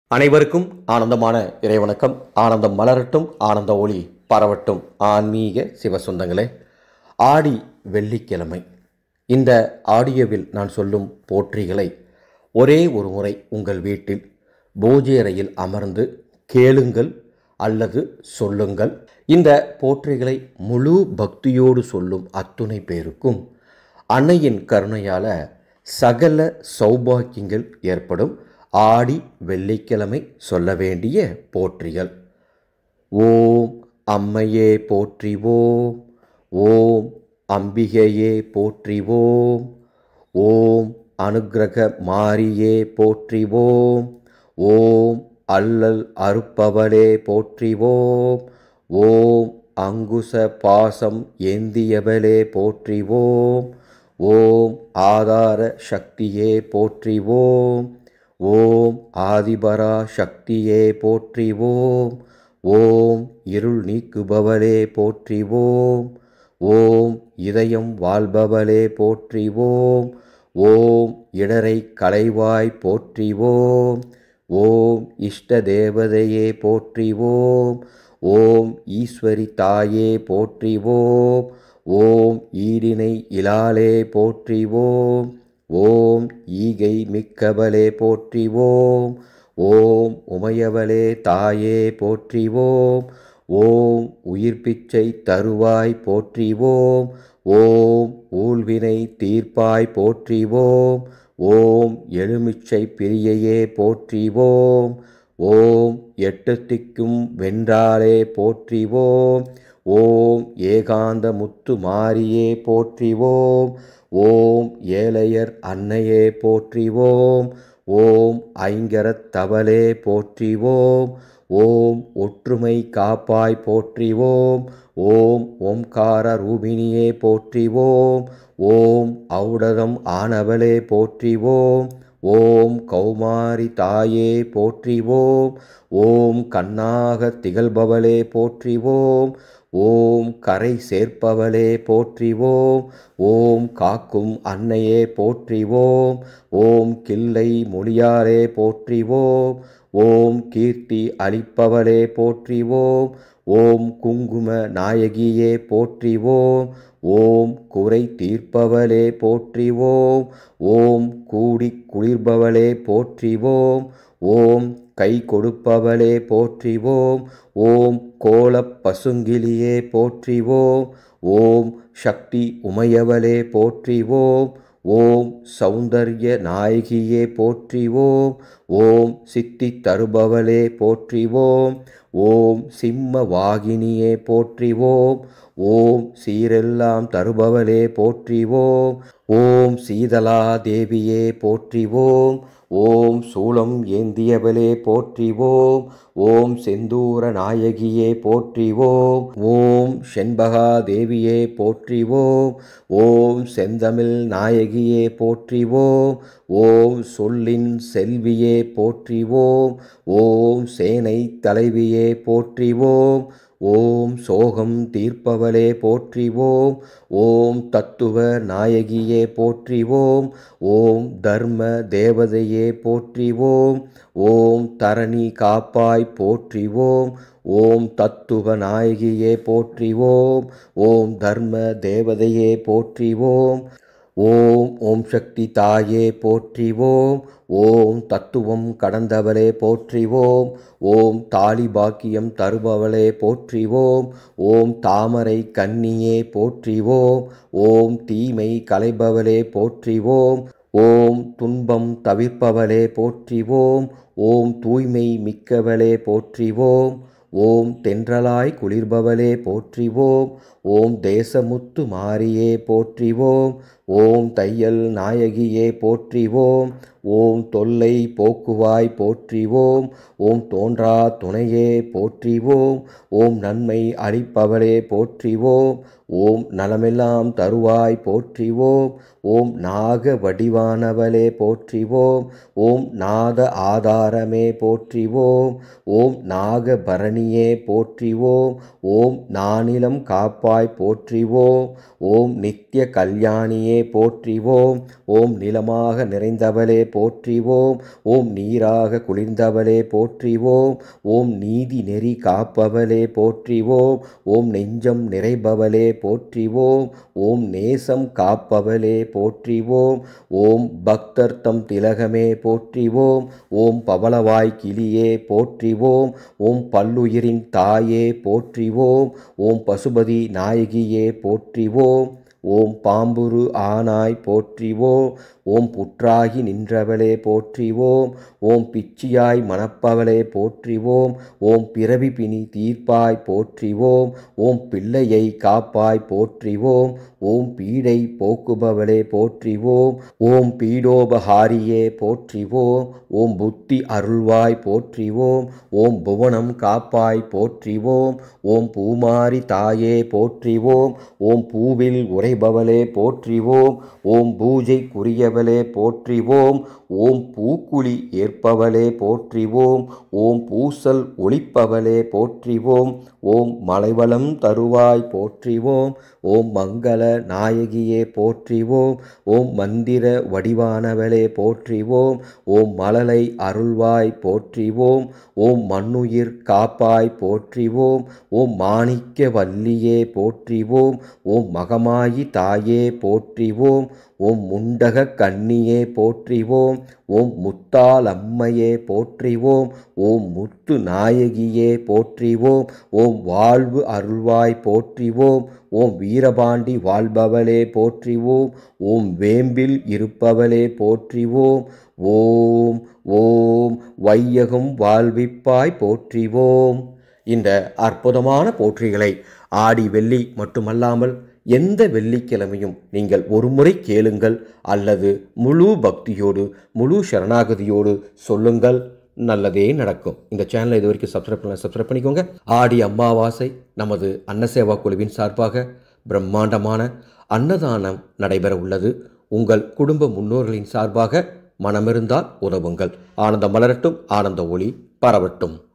அனைவருக்கும் ஆனந்தமான இறைவணக்கம். ஆனந்தம் மலரட்டும், ஆனந்த ஒளி பரவட்டும். ஆன்மீக சிவசொந்தங்களே, ஆடி வெள்ளிக்கிழமை இந்த ஆடியோவில் நான் சொல்லும் போற்றிகளை ஒரே ஒரு முறை உங்கள் வீட்டில் பூஜை அறையில் அமர்ந்து கேளுங்கள் அல்லது சொல்லுங்கள். இந்த போற்றிகளை முழு பக்தியோடு சொல்லும் அத்துணை பேருக்கும் அன்னையின் கருணையால் சகல சௌபாக்கியங்கள் ஏற்படும். ஆடி வெள்ளிக்கிழமை சொல்ல வேண்டிய போற்றிகள்: ஓம் அம்மையே போற்றிவோம், ஓம் அம்பிகையே போற்றிவோம், ஓம் அனுக்கிரக மாரியே போற்றிவோம், ஓம் அல்லல் அறுப்பவளே போற்றிவோம், ஓம் அங்குச பாசம் ஏந்தியவளே போற்றிவோம், ஓம் ஆதார சக்தியே போற்றிவோம், ஓம் ஆதிபரா சக்தியே போற்றிவோம், ஓம் இருள் நீக்குபவளே போற்றிவோம், ஓம் இதயம் வாழ்பவளே போற்றிவோம், ஓம் இடரை களைவாய் போற்றிவோம், ஓம் இஷ்ட தேவதையே போற்றிவோம், ஓம் ஈஸ்வரி தாயே போற்றிவோம், ஓம் ஈடினை இலாலே போற்றிவோம், ஓம் ஈகை மிக்கவளே போற்றிவோம், ஓம் உமையவளே தாயே போற்றிவோம், ஓம் உயிர்ப்பிச்சை தருவாய் போற்றிவோம், ஓம் ஊழ்வினை தீர்ப்பாய் போற்றிவோம், ஓம் எழுமிச்சை பிரியையே போற்றிவோம், ஓம் எட்டத்திக்கும் வென்றாலே போற்றிவோம், ஓம் ஏகாந்த முத்து மாரியே போற்றிவோம், ஓம் ஏழையர் அன்னையே போற்றிவோம், ஓம் ஐங்கரத்தவளே போற்றிவோம், ஓம் ஒற்றுமை காப்பாய் போற்றிவோம், ஓம் ஓம்கார ரூபிணியே போற்றிவோம், ஓம் ஔடதம் ஆனவளே போற்றிவோம், ஓம் கௌமாரி தாயே போற்றிவோம், ஓம் கண்ணாக திகழ்பவளே போற்றிவோம், ஓம் கரை சேர்ப்பவளே போற்றிவோம், ஓம் காக்கும் அன்னையே போற்றிவோம், ஓம் கிள்ளை மொழியாலே போற்றிவோம், ஓம் கீர்த்தி அளிப்பவளே போற்றிவோம், ஓம் குங்கும நாயகியே போற்றிவோம், ஓம் குறை தீர்ப்பவளே போற்றிவோம், ஓம் கூடி குளிர்பவளே போற்றிவோம், ஓம் கை கொடுப்பவளே போற்றிவோம், ஓம் கோலப் பசுங்கிலியே போற்றிவோம், ஓம் சக்தி உமையவளே போற்றிவோம், ஓம் சௌந்தர்ய நாயகியே போற்றிவோம், ஓம் சித்தி தருபவளே போற்றிவோம், ஓம் சிம்ம வாகினியே போற்றிவோம், ஓம் சீரெல்லாம் தருபவளே போற்றிவோம், ஓம் சீதலா தேவியே போற்றிவோம், ஓம் சூலம் ஏந்தியவளே போற்றிவோம், ஓம் செந்தூர நாயகியே போற்றிவோம், ஓம் செண்பகா தேவியே போற்றிவோம், ஓம் செந்தமிழ் நாயகியே போற்றிவோம், ஓம் சொல்லின் செல்வியே போற்றிவோம், ஓம் சேனை தலைவியே போற்றிவோம், ஓம் சோகம் தீர்ப்பவளே போற்றிவோம், ஓம் தத்துவ நாயகியே போற்றிவோம், ஓம் தர்ம தேவதையே போற்றிவோம், ஓம் தரணி காப்பாய் போற்றிவோம், ஓம் தத்துவ நாயகியே போற்றிவோம், ஓம் தர்ம தேவதையே போற்றிவோம், ஓம் ஓம் சக்தி தாயே போற்றிவோம், ஓம் தத்துவம் கடந்தவளே போற்றிவோம், ஓம் தாலி பாக்கியம் தருபவளே போற்றிவோம், ஓம் தாமரை கன்னியே போற்றிவோம், ஓம் தீமை களைபவளே போற்றிவோம், ஓம் துன்பம் தவிர்ப்பவளே போற்றிவோம், ஓம் தூய்மை மிக்கவளே போற்றிவோம், ஓம் தென்றலாய் குளிர்பவளே போற்றிவோம், ஓம் தேசமுத்து மாரியே போற்றிவோம், ஓம் தையல் நாயகியே போற்றிவோம், ஓம் தொல்லை போக்குவாய் போற்றிவோம், ஓம் தோன்றா துணையே போற்றிவோம், ஓம் நன்மை அளிப்பவளே போற்றிவோம், ஓம் நலமெல்லாம் தருவாய் போற்றிவோம், ஓம் நாக வடிவானவளே போற்றிவோம், ஓம் நாத ஆதாரமே போற்றிவோம், ஓம் நாக பரணியே போற்றிவோம், ஓம் நானிலம் காப்பாய் காப்பாய் போற்றிவோம். ஓம் நித்திய கல்யாணியே போற்றிவோம். ஓம் நிலமாக நிறைந்தவளே போற்றிவோம். ஓம் நீராக குளிர்ந்தவளே போற்றிவோம். ஓம் நீதி நெறி காப்பவளே போற்றிவோம். ஓம் நெஞ்சம் நிறைபவளே போற்றிவோம். ஓம் நேசம் காப்பவளே போற்றிவோம். ஓம் பக்தர்த்தம் திலகமே போற்றிவோம். ஓம் பவளவாய் கிளியே போற்றிவோம். ஓம் பல்லுயிரின் தாயே போற்றிவோம். ஓம் பசுபதி நாயகியே போற்றிவோம். ஓம் பாம்புரு ஆனாய் போற்றிவோம். ஓம் புற்றாகி நின்றவளே போற்றிவோம். ஓம் பிச்சியாய் மணப்பவளே போற்றிவோம். ஓம் பிறவி பிணி தீர்ப்பாய் போற்றிவோம். ஓம் பிள்ளையை காப்பாய் போற்றிவோம். ஓம் பீடை போக்குபவளே போற்றிவோம். ஓம் பீடோபஹாரியே போற்றிவோம். ஓம் புத்தி அருள்வாய் போற்றிவோம். ஓம் புவனம் காப்பாய் போற்றிவோம். ஓம் பூமாரி தாயே போற்றிவோம். ஓம் பூவில் உறைபவளே போற்றிவோம். ஓம் பூஜைக்குரியவளே போற்றிவோம். ஓம் பூக்குழி ஏற்பவளே போற்றிவோம். ஓம் பூசல் ஒளிப்பவளே போற்றிவோம். ஓம் மலைவளம் தருவாய் போற்றிவோம். ஓம் மங்கள நாயகியே போற்றிவோம். ஓம் மந்திர வடிவானவளே போற்றிவோம். ஓம் மழலை அருள்வாய் போற்றிவோம். ஓம் மண்ணுயிர் காப்பாய் போற்றிவோம். ஓம் மாணிக்க வல்லியே போற்றிவோம். ஓம் மகமாயி தாயே போற்றிவோம். ஓம் முண்டக கன்னியே போற்றிவோம். ஓம் முத்தாலம்மையே போற்றிவோம். ஓம் முத்து நாயகியே போற்றிவோம். ஓம் வாழ்வு அருள்வாய் போற்றிவோம். ஓம் வீரபாண்டி வாழ்பவளே போற்றிவோம். ஓம் வேம்பில் இருப்பவளே போற்றிவோம். ஓம் ஓம் வையகம் வாழ்விப்பாய் போற்றிவோம். இந்த அற்புதமான போற்றிகளை ஆடி வெள்ளி மட்டுமல்லாமல் எந்த வெள்ளிக்கிழமையும் நீங்கள் ஒரு முறை கேளுங்கள் அல்லது முழு பக்தியோடு முழு சரணாகதியோடு சொல்லுங்கள், நல்லதே நடக்கும். இந்த சேனலை இது வரைக்கும் சப்ஸ்கிரைப் பண்ணிக்கோங்க. ஆடி அமாவாசை நமது அன்னசேவா குழுவின் சார்பாக பிரம்மாண்டமான அன்னதானம் நடைபெற உள்ளது. உங்கள் குடும்ப முன்னோர்களின் சார்பாக மனமிருந்தால் உதவுங்கள். ஆனந்தம் மலரட்டும், ஆனந்த ஒளி பரவட்டும்.